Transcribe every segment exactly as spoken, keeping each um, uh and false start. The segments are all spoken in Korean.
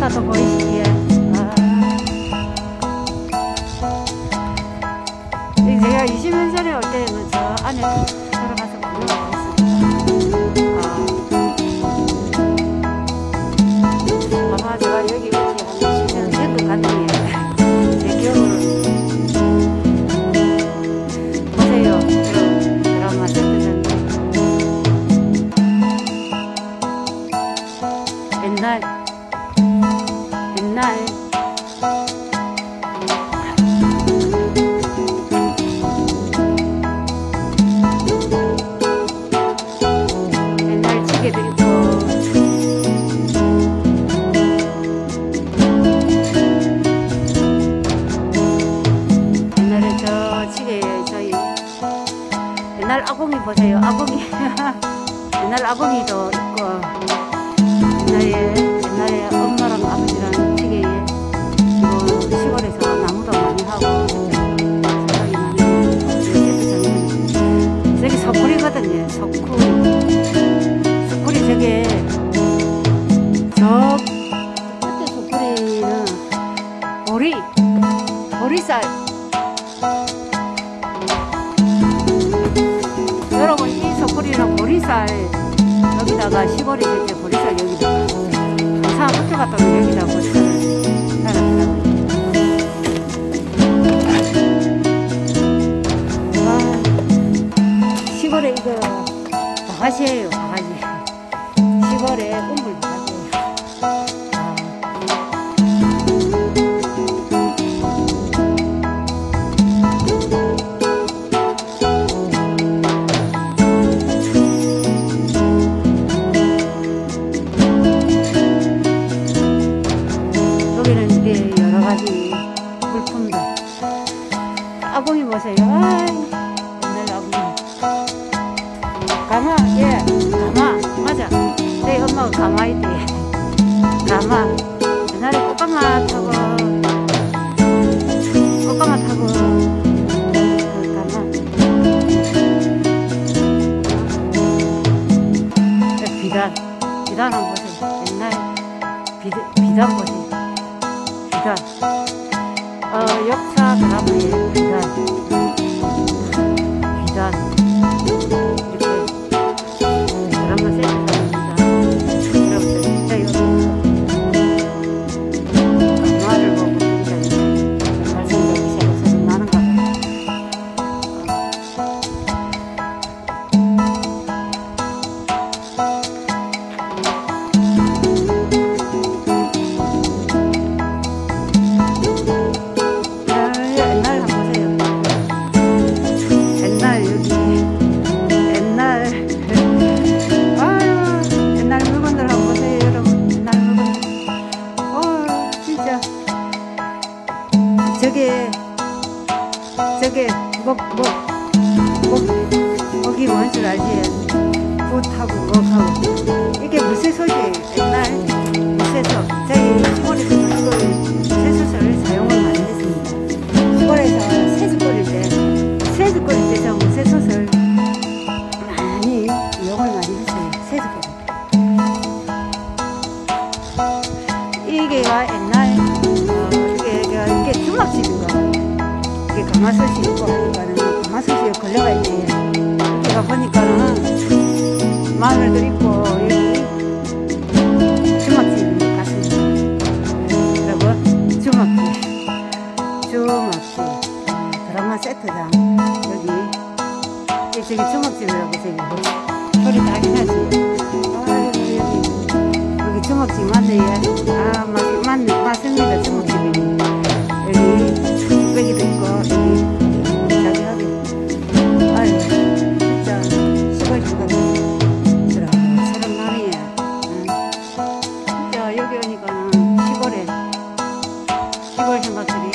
바다도 보이시기에. 아. 제가 이십 년 전에 올 때는 저 안에 들어가서 구경을 했습니다. 아. 아마 제가 여기 오지 한 이십 년 된 것 같네요. 제 기억으로. 보세요. 드라마 세트장. 옛날, 옛날. 옛날 지게들이 또 옛날에 저 지게 저희 옛날 아궁이 보세요. 아궁이 옛날 아궁이도 있고 옛날에 옛날에 엄마랑 아버지랑 지게에 이거 시골에서 나무도 많이 하고 생각이 나네요. 저기 석굴이거든요. 석굴. 석굴이 저게 저 끝에 석굴이는 보리 보리쌀. 여러분 이 석굴이는 보리쌀 여기다가 시골에 이제 보리쌀 여기다가 항상 학교 갔다 오면 여기다 보리쌀을 달았더라고요. 아, 시골에 이거 바가지예요. 바가지. 시골에 꿈물 바가지예요. 아. 여기는 이제 여러 가지 물품들. 아궁이 보세요. 아, 옛날 아궁이. 가마, 예, 가마, 맞아. 저희 엄마가 가마 있대. 가마. 옛날에 꽃가마 타고, 꽃가마 타고, 그 가마. 비단, 비단 한번 보세요. 옛날 비단, 비단 보세요. 비단. 어, 역사 드라마의 비단. 비단. 이렇게 드라마 세트입니다. 여러분들 진짜 여러분 강화를 보고 굉장히 말씀드리기 시작해서 많은가 봐요. 옛날 한번 보세요. 옛날 여기 옛날 아유 옛날 물건들 한번 보세요 여러분. 옛날 물건들. 어 진짜 저게 저게 목목 목 목이 뭔 줄 알지? 붓하고 목하고 이게 무쇠솥이에요. 옛날 무쇠솥. 저희 시골에서 이걸 무쇠솥을 사용을 많이 했습니다. 시골에서 새수 끓일 때, 새수 끓일 때 저 무쇠솥을 많이 이용을 많이 했어요. 새수 끓일 때. 이게가 옛날, 어, 이게, 이게, 이게 주막집인가 봐요. 이게 가마솥이 있고 하니까는 가마솥이 걸려가 있네. 여기가 보니까는 마늘도 있고, 여기 주막집인 것 같습니다. 그리고 주막집. 주막집. 드라마 세트장. 여기 저기 주먹집이라고 저기 소리 나긴 하지. 아이고 여기 여기 주먹집 맞네. 아 맞, 맞, 맞습니다. 주먹집이네. 여기 뚝배기도 있고 여기 자기하게. 아이고 진짜 시골 집가 새록 나네. 진짜 여기 오니까는 시골에 시골 생각들이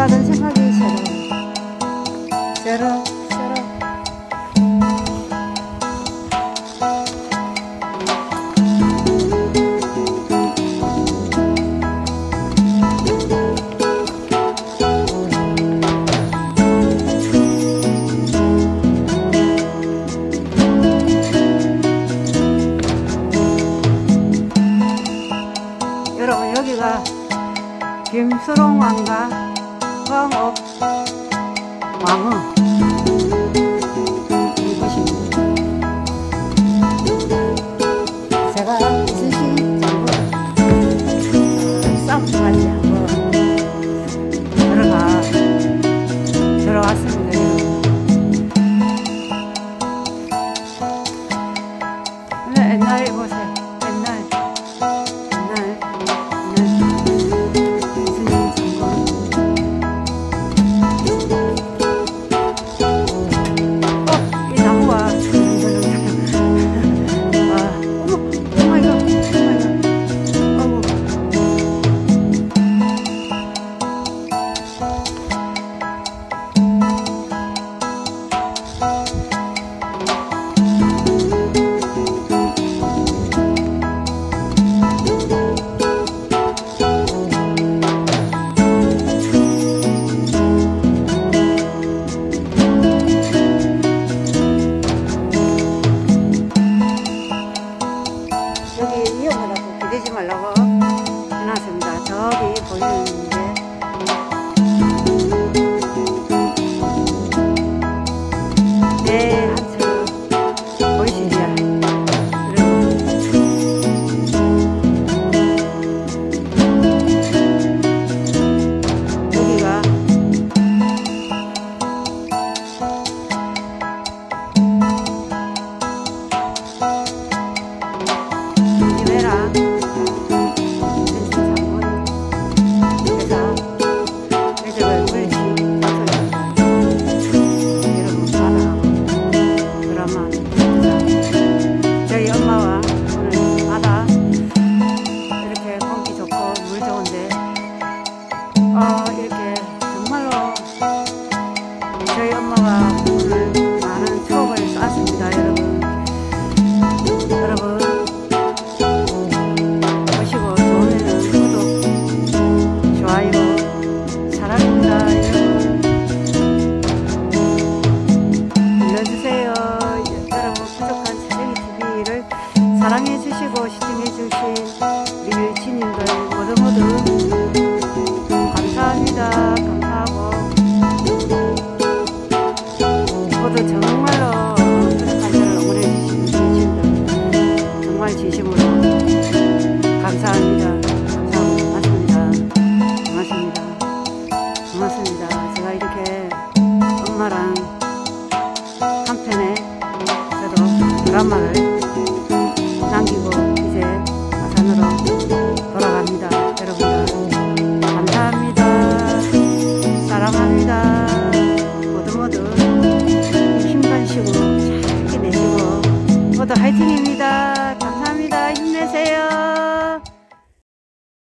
가던 생각이 새로 새로 새로 여러분, 여기가 김수롱 왕과 황옥 왕후 이 곳입니다. 제가 스시 정부 싸움까지 한번 들어가 들어왔습니다. 근데 옛날에 보세요. 옛날 옛날 여기 위험하다고 기대지 말라고 해놨습니다. 저기 보이는데 네, 하트 보이시죠? 여기가 저희 엄마와 오늘 바다 이렇게 공기 좋고 물 좋은데 어, 이렇게 정말로 저희 엄마가 오늘